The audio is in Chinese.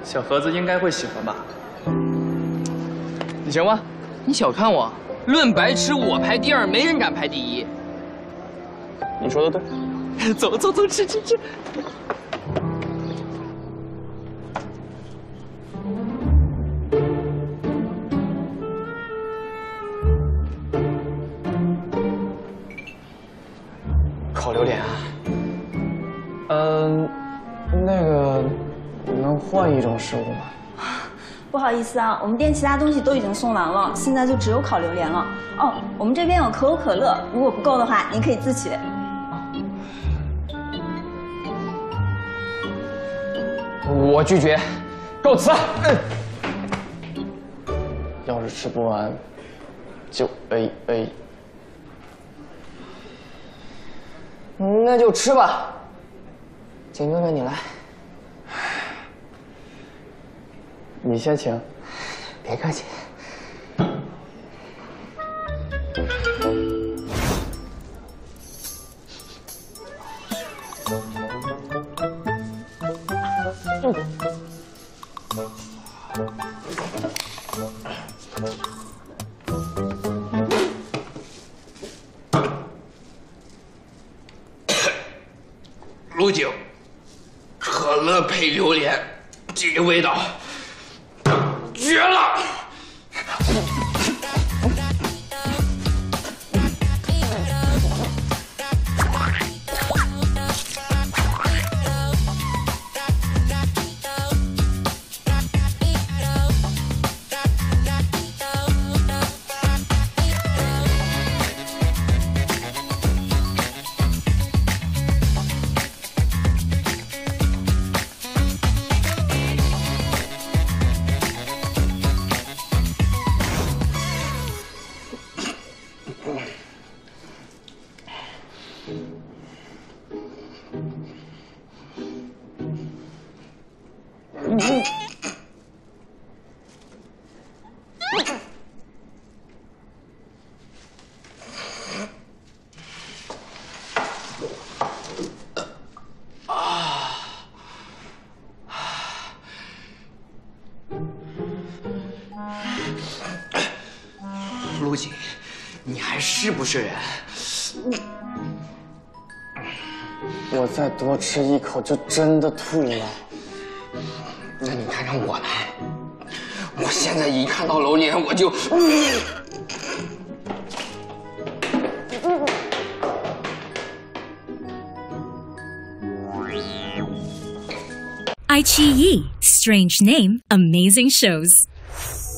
小盒子应该会喜欢吧？ 你行吗？你小看我，论白痴我排第二，没人敢排第一。 你说的对。 走，吃。 烤榴莲啊？那个能换一种食物吗？ 不好意思啊，我们店其他东西都已经送完了，现在就只有烤榴莲了。哦，我们这边有可口可乐，如果不够的话，您可以自取。 我拒绝，告辞。 要是吃不完，就 AA。 那就吃吧。景哥哥，你来。 你先请。 别客气。 陆景，可乐配榴莲，这个味道绝了！陆景，你还是不是人？ 我再多吃一口就真的吐了。 那你看看我来，我现在一看到榴莲我就。 iQIYI, strange name, amazing shows.